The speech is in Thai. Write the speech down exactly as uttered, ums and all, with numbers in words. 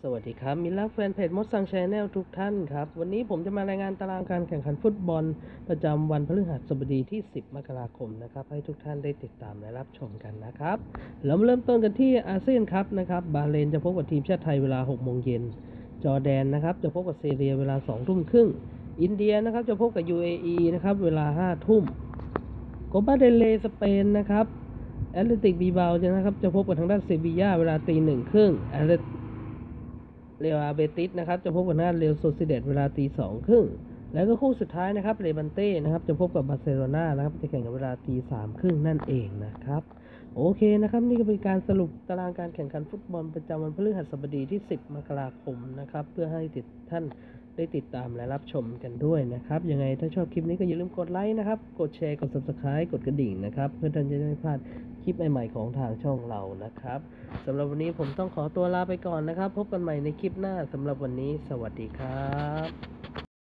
สวัสดีครับมิตรรักแฟนเพจมดซังแชนแนลทุกท่านครับวันนี้ผมจะมารายงานตารางการแข่งขันฟุตบอลประจำวันพฤหัสบดีที่สิบมกราคมนะครับให้ทุกท่านได้ติดตามและรับชมกันนะครับเรามาเริ่มต้นกันที่อาเซียนครับนะครับบาห์เรนจะพบกับทีมชาติไทยเวลาหกโมงเย็นจอร์แดนนะครับจะพบกับซีเรียเวลาสองทุ่มครึ่งอินเดียนะครับจะพบกับ ยู เอ อี นะครับเวลาห้าทุ่มโกปาเดลเลสเปนนะครับแอตเลติกบีบานะครับจะพบกับทางด้านเซบีย่าเวลาตีหนึ่งครึ่งเรอัลเบติสนะครับจะพบกับหน้าเรอัลโซซิเดดเวลาตีสองครึ่งแล้วก็คู่สุดท้ายนะครับเรบันเต้นะครับจะพบกับบาร์เซโลนานะครับจะแข่งกันเวลาตีสามครึ่งนั่นเองนะครับโอเคนะครับนี่ก็เป็นการสรุปตารางการแข่งขันฟุตบอลประจำวันพฤหัสบดีที่สิบมกราคมนะครับเพื่อให้ติดท่านได้ติดตามและรับชมกันด้วยนะครับยังไงถ้าชอบคลิปนี้ก็อย่าลืมกดไลค์นะครับกดแชร์กด ซับสไครบ์ กดกระดิ่งนะครับเพื่อท่านจะไม่พลาดคลิปใหม่ๆของทางช่องเรานะครับสำหรับวันนี้ผมต้องขอตัวลาไปก่อนนะครับพบกันใหม่ในคลิปหน้าสำหรับวันนี้สวัสดีครับ